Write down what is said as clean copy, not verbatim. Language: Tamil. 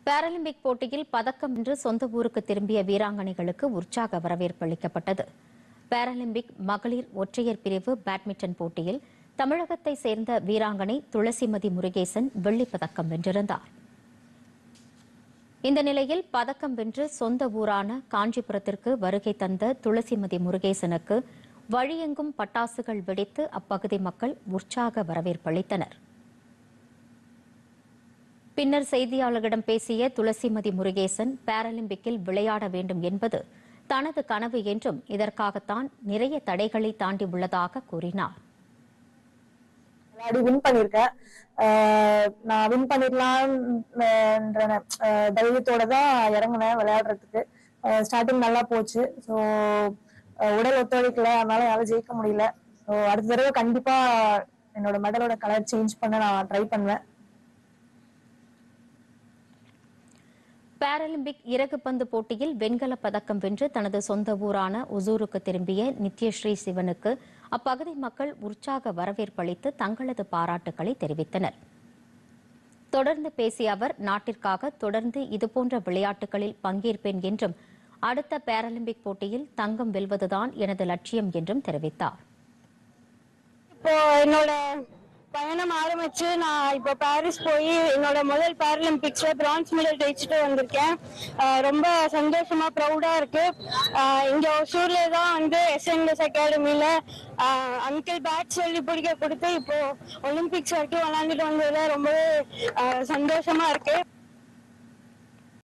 பாராலிம்பிக் போட்டியில் பதக்கம் வென்று சொந்த ஊருக்கு திரும்பிய வீராங்கனைகளுக்கு உற்சாக வரவேற்பு அளிக்கப்பட்டது. பாராலிம்பிக் மகளிர் ஒற்றையர் பிரிவு பேட்மிண்டன் போட்டியில் தமிழகத்தை சேர்ந்த வீராங்கனை துளசிமதி முருகேசன் வெள்ளிப் பதக்கம் வென்றிருந்தார். இந்த நிலையில் பதக்கம் வென்று சொந்த ஊரான காஞ்சிபுரத்திற்கு வருகை தந்த துளசிமதி முருகேசனுக்கு வழியெங்கும் பட்டாசுகள் வெடித்து அப்பகுதி மக்கள் உற்சாக வரவேற்பு அளித்தனர். பின்னர் செய்தியாளர்களிடம் பேசிய துளசிமதி முருகேசன் பாராலிம்பிக்கில் விளையாட வேண்டும் என்பது தனது கனவு என்றும் இதற்காகத்தான் நிறைய தடைகளை தாண்டி உள்ளதாக கூறினார். வின் பண்ணிருக்கேன். நான் வின் பண்ணிடலாம் தைரியத்தோட தான் இறங்கினேன் விளையாடுறதுக்கு. ஸ்டார்டிங் நல்லா போச்சு. ஸோ உடல் ஒத்துழைக்கல, அதனால என்னால ஜெயிக்க முடியல. ஸோ அடுத்த தடவை கண்டிப்பா என்னோட மெடலோட கலர் சேஞ்ச் பண்ண நான் ட்ரை பண்ணுவேன். பாராலிம்பிக் இறகுப்பந்து போட்டியில் வெண்கலப் பதக்கம் வென்று தனது சொந்த ஊரான ஒசூருக்கு திரும்பிய நித்யஸ்ரீ சிவனுக்கு அப்பகுதி மக்கள் உற்சாக வரவேற்பு அளித்து தங்களது பாராட்டுக்களை தெரிவித்தனர். தொடர்ந்து பேசிய அவர், நாட்டிற்காக தொடர்ந்து இதுபோன்ற விளையாட்டுகளில் பங்கேற்பேன் என்றும் அடுத்த பாராலிம்பிக் போட்டியில் தங்கம் வெல்வதுதான் எனது லட்சியம் என்றும் தெரிவித்தார். இப்போ என்னோட பயணம் ஆரம்பிச்சு நான் இப்போ பாரிஸ் போய் என்னோட முதல் பாராலிம்பிக்ஸ்ல பிரான்ஸ் மெடல் ஜெயிச்சுட்டு வந்திருக்கேன். ரொம்ப சந்தோஷமா ப்ரௌடா இருக்கு. இங்க ஒசூர்ல தான் வந்து எஸ்என்எஸ் அகாடமியில அங்கிள் பேட் சொல்லி பிடிக்க கொடுத்து இப்போ ஒலிம்பிக்ஸ் வரைக்கும் விளையாண்டுட்டு வந்ததுல ரொம்பவே சந்தோஷமா இருக்கு.